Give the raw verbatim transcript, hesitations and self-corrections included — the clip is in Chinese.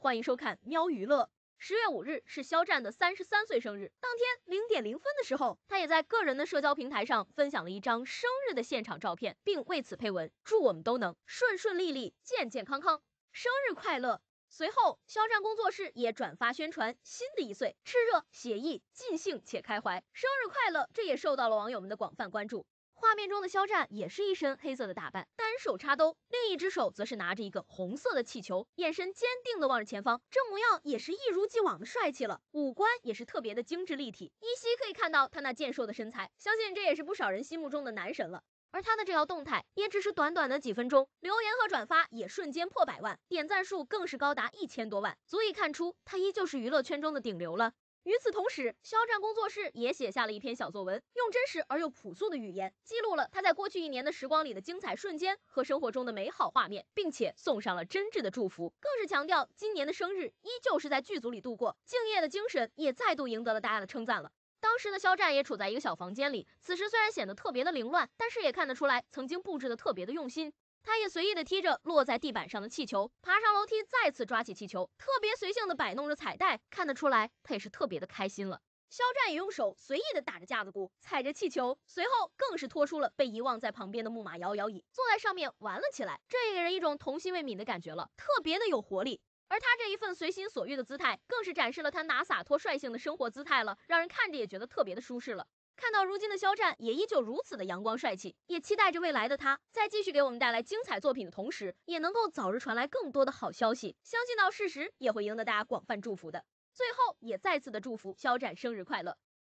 欢迎收看喵娱乐。十月五日是肖战的三十三岁生日，当天零点零分的时候，他也在个人的社交平台上分享了一张生日的现场照片，并为此配文：祝我们都能顺顺利利、健健康康，生日快乐。随后，肖战工作室也转发宣传新的一岁，炽热、写意、尽兴且开怀，生日快乐！这也受到了网友们的广泛关注。画面中的肖战也是一身黑色的打扮，单手插兜，另一只手则是拿着一个红色的气球，眼神坚定地望着前方，这模样也是一如既往的帅气了，五官也是特别的精致立体，依稀可以看到他那健硕的身材，相信这也是不少人心目中的男神了。而他的这条动态也只是短短的几分钟，留言和转发也瞬间破百万，点赞数更是高达一千多万，足以看出他依旧是娱乐圈中的顶流了。与此同时，肖战工作室也写下了一篇小作文，用真实而又朴素的语言记录了他在过去一年的时光里的精彩瞬间和生活中的美好画面，并且送上了真挚的祝福，更是强调今年的生日依旧是在剧组里度过，敬业的精神也再度赢得了大家的称赞了。当时的肖战也处在一个小房间里，此时虽然显得特别的凌乱，但是也看得出来曾经布置的特别的用心。他也随意的踢着落在地板上的气球，爬上楼梯再次抓起气球，特别随性的摆弄着彩带，看得出来他也是特别的开心了。肖战也用手随意的打着架子鼓，踩着气球，随后更是拖出了被遗忘在旁边的木马摇摇椅，坐在上面玩了起来，这也给人一种童心未泯的感觉了，特别的有活力。而他这一份随心所欲的姿态，更是展示了他拿洒脱率性的生活姿态了，让人看着也觉得特别的舒适了。看到如今的肖战也依旧如此的阳光帅气，也期待着未来的他在继续给我们带来精彩作品的同时，也能够早日传来更多的好消息，相信到适时也会赢得大家广泛祝福的。最后也再次的祝福肖战生日快乐。